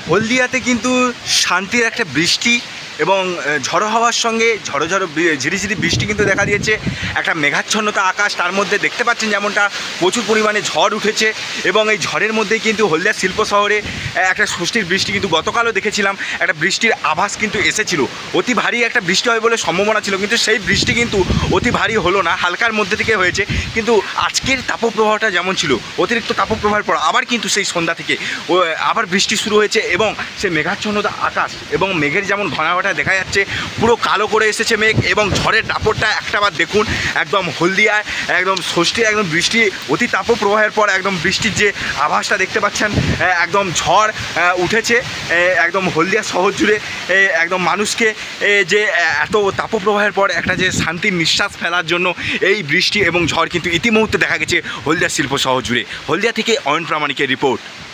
হলদিয়াতে কিন্তু শান্তির একটা বৃষ্টি এবং ঝড়ো হাওয়ার সঙ্গে ঝড়ো ঝিরিঝিরি বৃষ্টি কিন্তু দেখা দিয়েছে। একটা মেঘাচ্ছন্নতা আকাশ, তার মধ্যে দেখতে পাচ্ছেন যেমনটা প্রচুর পরিমাণে ঝড় উঠেছে এবং এই ঝড়ের মধ্যেই কিন্তু হলদিয়া শিল্প শহরে একটা ষষ্ঠীর বৃষ্টি কিন্তু গতকালও দেখেছিলাম, একটা বৃষ্টির আভাস কিন্তু এসেছিল। অতি ভারী একটা বৃষ্টি হয় বলে সম্ভাবনা ছিল, কিন্তু সেই বৃষ্টি কিন্তু অতি ভারী হলো না, হালকার মধ্যে থেকে হয়েছে। কিন্তু আজকের তাপপ্রবাহটা যেমন ছিল, অতিরিক্ত তাপপ্রবাহের পর আবার কিন্তু সেই সন্ধ্যা থেকে আবার বৃষ্টি শুরু হয়েছে এবং সেই মেঘাচ্ছন্নতা আকাশ এবং মেঘের যেমন ঘনাঘটা দেখা যাচ্ছে, পুরো কালো করে এসেছে মেঘ এবং ঝড়ের দাপটটা একটাবার দেখুন। একদম হলদিয়ায় একদম ষষ্ঠী একদম বৃষ্টি অতি তাপপ্রবাহের পর একদম বৃষ্টির যে আভাসটা দেখতে পাচ্ছেন, একদম ঝড় উঠেছে একদম হলদিয়া শহর জুড়ে। একদম মানুষকে যে এত তাপপ্রবাহের পর একটা যে শান্তির নিঃশ্বাস ফেলার জন্য এই বৃষ্টি এবং ঝড় কিন্তু ইতিমুহূর্তে দেখা গেছে হলদিয়া শিল্প শহর জুড়ে। হলদিয়া থেকে অয়ন প্রামাণিকের রিপোর্ট।